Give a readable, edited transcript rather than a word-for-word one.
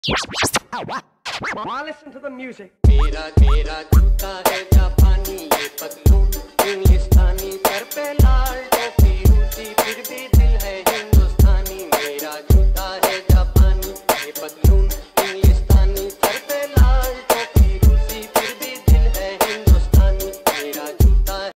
Listen to the music. मेरा जूता है जापानी